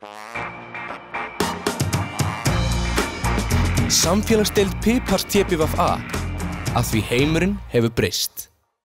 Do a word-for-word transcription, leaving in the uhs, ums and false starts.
Samfélagsdeild Pipars T B V A, að því heimurinn hefur breyst.